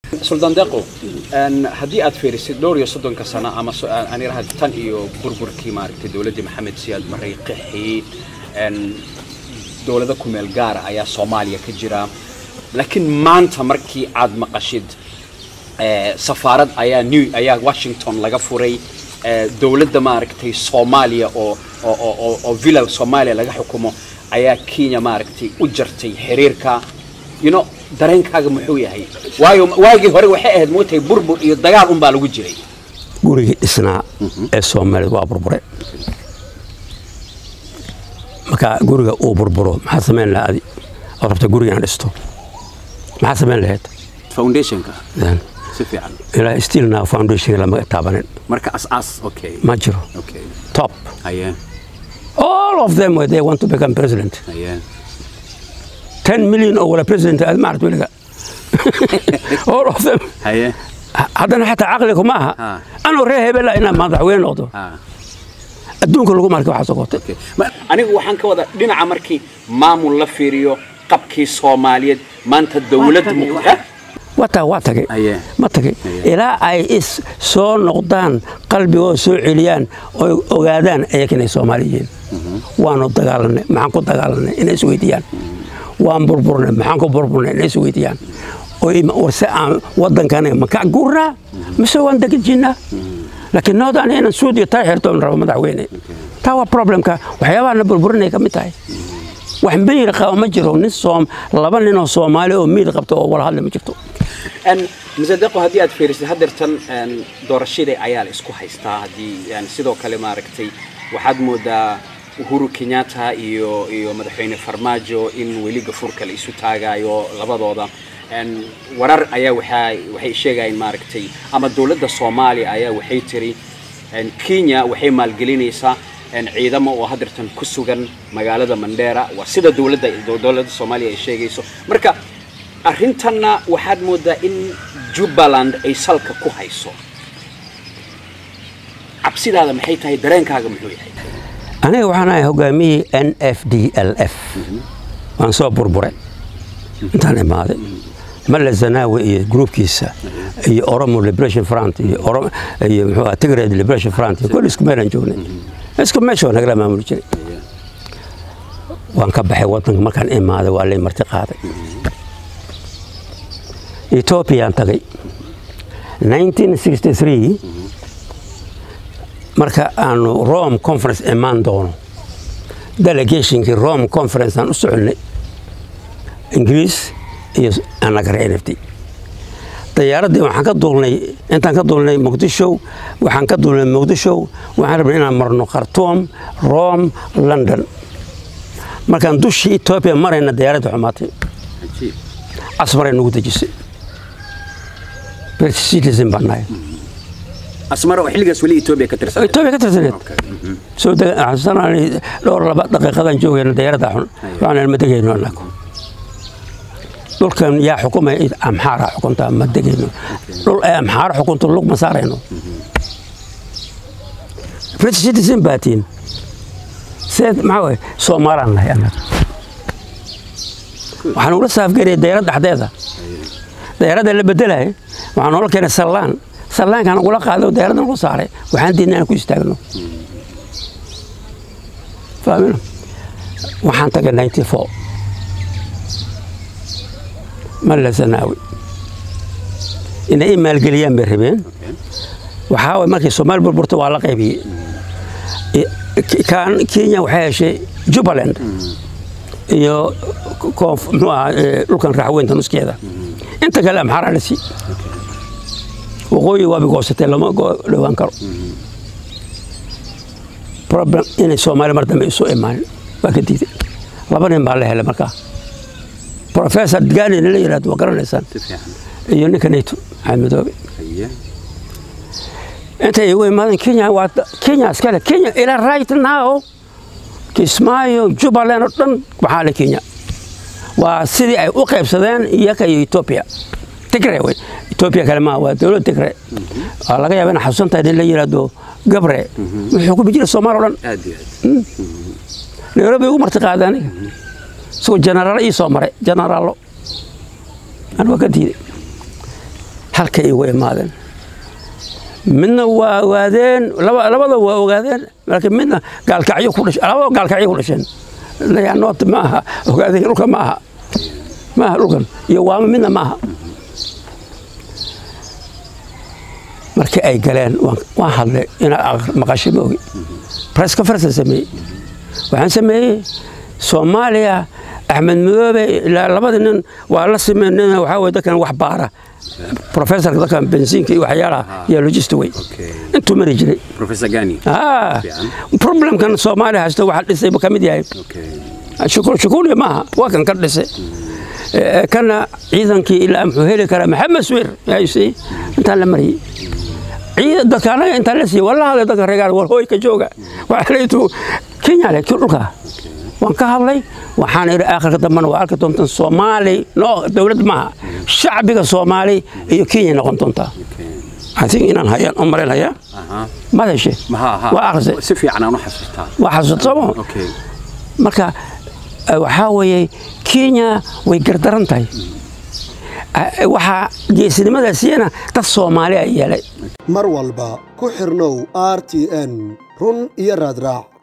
سلطان دقو ان هدي ادفيرس دور يصدن كسنه اما اني راه تن iyo burburkii maaragtay dawladda Maxamed Siyaad Barre qixi ان dawladda ku meel gaar ayaa Soomaaliya ka jira laakiin maanta markii aad maqashid safaarad ayaa Washington laga furay dawladda maaragtay Soomaaliya oo villa Soomaaliya laga xukumo ayaa Kenya maaragtay u jartay xiriirka dareenkaaga muxuu yahay waagi hore waxay ahayd mootay burbur iyo dagaal baa lagu jiray guriga dhisnaa ee Soomaaliya waa burbure marka guriga uu burburo maxaa sameyn lahayd rabta guriga aan dhisto maxaa sameyn lahayd foundationka si fiican ila still now foundation lama taabanin marka asaas okay ma jiro okay top all of them they want to become president 10 million or president المعرض ولا all of them هذا حتى عقلكم معها أنا وريه بلا إن ما ضحوين نقطه الدون كلكم مالك واحد سقطت أنا وحن كودا دين عمركي ما ملفيريو قبكي صومالية ما أنت الدولة مكة واتك ما تك إلى أي إس صون نقدان قلبي وسوء عليان وقادان أيكني صوماليين وأنا تقالنا معكم تقالنا إن سويديان وان بربرنا maxaan ku burburna inay Soomaaliyan oo warsan wadan kan ma ka gurna mise waan degajina laakiin noodan inaan Suudiya taageerto rabo madaxweyne taa waa problemka waxyaabaha burburinay ka mid tahay waxaan been qaba ma jiro nin laba nin oo Soomaali oo miid qabto oo wala hadla ma jirto an misadaqo hadii aad fiirisid hadartan doorashada ayaa la isku haystaa hadii sidoo kale ma aragtay waxaad moodaa Uhuru Kenyatta iyo madaxweyne Farmaajo in weli gafurka la isu taagayo labadooda warar ayaa waxay sheegayeen maaragtay ama dawladda Soomaaliya ayaa waxay tiri Kenya waxay maalgelinaysaa ciidamo oo hadartan ku sugan magaalada Mandera waa sida dawladda Soomaaliya ay sheegayso marka arrintanna waxaad moodaa in Jubaland ay salka ku hayso absidaada maxay tahay dareenkaaga muxuu yahay أنا وحنا هجامي NFDLF وانصاب بربرة انتهى ماذا ملا الزناوي جروب كيسة أورامو ليبريشن فرانت أورام تجري ليبريشن فرانت كل اسكمير نجوني اسكمير شو نقرأ ما ملوشني وانكبح وطن ما كان إما هذا ولا مرتقى إثيوبيا انتقي 1963 marka aanu Rome conference imaan doono delegationki Rome conference aan u soconay Ingiriis iyo anaga NFD diyaaradii waxaan ka duulnay intaan ka duulnay Muqdisho waxaan rabnay inaan marno Khartoum Rome London markaan dushii Ethiopia marayna diyaaradda xumaatay asmaray nagu dajisay British citizen banay أسمر وحلقة ولي إثيوبيا كترسنت سو حسنا دور 2 دقيقة جوجنا ديار داحون وأنا المدقين هناك دول كان يا حكومة أمحارة حكومة مدقين دول أمحارة حكومة اللوك مسارينه بريتش سيتيزن باتين سيد معوي سوماران له أنا وحنقول سافجري ديار دحديدة ديار اللي بدلها وحنقول كان سلان سلان كان أقول لك هذا ديارنا القصارى وعندي إن أنا كويس تاجنو فاهمين وحنتك 94 ملا سناوي إن إما الجليان برهبين وحاول ما كي سومال بالبرتغال قيبي كان كينيا وحاشي جوبالاند يو كوف لو كان راح وين تنص كذا أنت كلام حرالسي وقوي وابقوسته لما لو انكر problem in Soomaaliya martaba isu imaan wakadii labanin baa la helay marka professor Dgani la yiraahdo garanaysan iyo ninkaneeto Axmedoobe inta ay way maadan Kenya iskale Kenya ila right now Kismaayo Jubaland oo dhan waxa la Kenya waa sidii ay u qaybsadeen iyaga iyo Ethiopia تكره وين إثيوبيا كلامها ودولة تكره الله جاي بين حسن تاني اللي يرادو قبره الحكومة بيجي الصومال ولا نيروبي هو مرتقى ذاني سو جنرال إيه صومال جنرالو أنا وقتي halka ay uga imaadeen midna waa ogaadeen labada waa ogaadeen laakiin midna gaalkacyo ku dhashay labada gaalkacyo ku dhasheen layaanood ma aha ogaadeen dhulka ma aha dhulkan iyo waama midna ma aha markii ay galeen waan hadlay inaan maqashay moogi press conference sameeyey waxaan sameeyey Soomaaliya Axmed Madoobe ilaa labada nin waa la sameeyay waxa way dadkan wax baara professor dadkan benziinka iyo waxyaalaha iyo logistics way intuu mari jiray professor Gani problem kan Soomaaliya haysto waxa dhisay ka mid yahay shukul ma waa kan ka dhisay kana ciidankii ilaa muxuu heli kara Maxamed Sawir yaaysi inta la mariyay dadkana inta la siiyay wallahi dadka reegal war hooy ka jooga waxa leeyahay Kenya la kulka waan ka hadlay waxaan iri aakhirka dambana waa arki doontaan Soomaali dawlad ma shacbiga Soomaali iyo Kenya noqon doonta I think inaan hayaan umreelaya ma dashay waa akhris si fiican aan u xasuustaa waa xasuustaa okay marka waxa weeye Kenya way gardaran tahay waxa geesinimadaasina dad Soomaali ay yeelay mar walba ku xirnow RTN run iyo raadraac